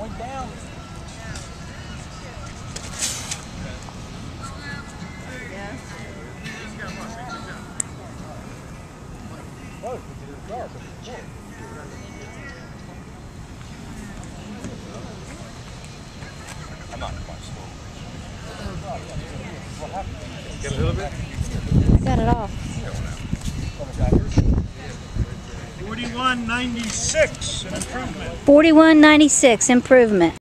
Point down. I'm not quite slow. Get a little bit? I got it off. 41.96, an improvement. 41.96 improvement.